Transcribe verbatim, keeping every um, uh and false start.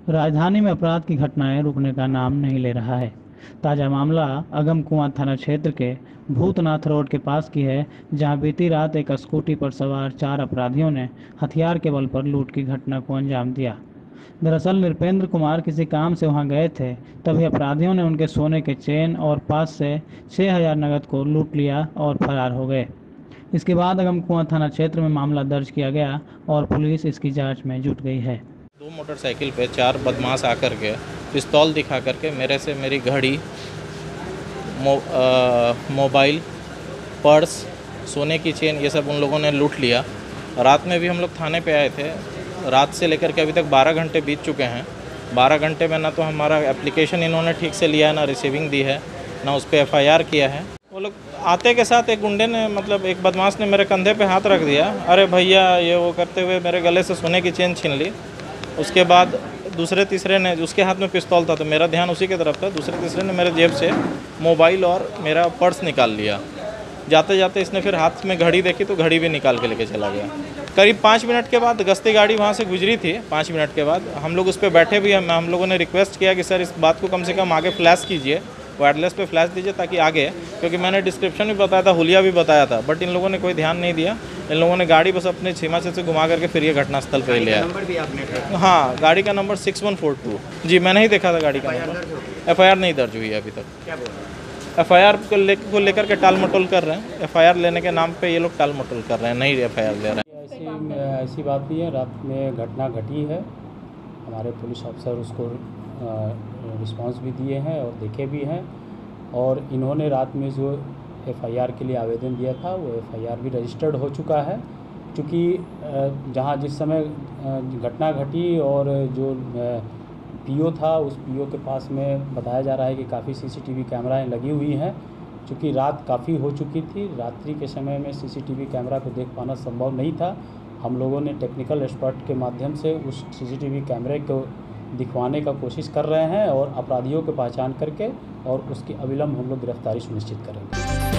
राजधानी में अपराध की घटनाएं रुकने का नाम नहीं ले रहा है। ताज़ा मामला अगम कुआं थाना क्षेत्र के भूतनाथ रोड के पास की है, जहां बीती रात एक स्कूटी पर सवार चार अपराधियों ने हथियार के बल पर लूट की घटना को अंजाम दिया। दरअसल नृपेंद्र कुमार किसी काम से वहां गए थे, तभी अपराधियों ने उनके सोने के चेन और पास से छः हजार नकद को लूट लिया और फरार हो गए। इसके बाद अगम कुआं थाना क्षेत्र में मामला दर्ज किया गया और पुलिस इसकी जांच में जुट गई है। दो मोटरसाइकिल पे चार बदमाश आकर के पिस्तौल दिखा करके मेरे से मेरी घड़ी, मो, आ, मोबाइल, पर्स, सोने की चेन ये सब उन लोगों ने लूट लिया। रात में भी हम लोग थाने पे आए थे। रात से लेकर के अभी तक बारह घंटे बीत चुके हैं। बारह घंटे में ना तो हमारा एप्लीकेशन इन्होंने ठीक से लिया है, ना रिसीविंग दी है, ना उस पर एफ आई आर किया है। वो लोग आते के साथ एक गुंडे ने मतलब एक बदमाश ने मेरे कंधे पे हाथ रख दिया, अरे भैया ये वो करते हुए मेरे गले से सोने की चेन छीन ली। उसके बाद दूसरे तीसरे ने, उसके हाथ में पिस्तौल था तो मेरा ध्यान उसी की तरफ था, दूसरे तीसरे ने मेरे जेब से मोबाइल और मेरा पर्स निकाल लिया। जाते जाते इसने फिर हाथ में घड़ी देखी तो घड़ी भी निकाल के लेके चला गया। करीब पाँच मिनट के बाद गश्ती गाड़ी वहाँ से गुजरी थी। पाँच मिनट के बाद हम लोग उस पर बैठे भी हैं। हम लोगों ने रिक्वेस्ट किया कि सर इस बात को कम से कम आगे फ्लैश कीजिए, वायरलेस पे फ्लैश दीजिए ताकि आगे, क्योंकि मैंने डिस्क्रिप्शन भी बताया था, हुलिया भी बताया था, बट इन लोगों ने कोई ध्यान नहीं दिया। इन लोगों ने गाड़ी बस अपने सीमा से घुमा करके फिर ये घटनास्थल पर ले आया। नंबर भी आपने? हाँ, गाड़ी का number six one four two. जी मैंने ही देखा था गाड़ी का नंबर। एफ आई आर नहीं दर्ज हुई है अभी तक। क्या बोल रहे हैं? एफ आई आर को ले को लेकर के टाल मटोल कर रहे हैं। एफ आई आर लेने के नाम पे ये लोग टाल मटोल कर रहे हैं, नहीं एफ आई आर ले रहे हैं। ऐसी ऐसी बात नहीं है। रात में घटना घटी है, हमारे पुलिस अफसर उसको रिस्पांस भी दिए हैं और देखे भी हैं, और इन्होंने रात में जो एफ आई आर के लिए आवेदन दिया था वो एफ आई आर भी रजिस्टर्ड हो चुका है। क्योंकि जहां जिस समय घटना घटी और जो पी ओ था उस पी ओ के पास में बताया जा रहा है कि काफ़ी सी सी टी वी कैमराएँ लगी हुई हैं। चूँकि रात काफ़ी हो चुकी थी, रात्रि के समय में C C T V camera को देख पाना संभव नहीं था। हम लोगों ने टेक्निकल एक्सपर्ट के माध्यम से उस सी सी टी वी कैमरे को दिखवाने का कोशिश कर रहे हैं और अपराधियों की पहचान करके और उसकी अविलंब हम लोग गिरफ्तारी सुनिश्चित करेंगे।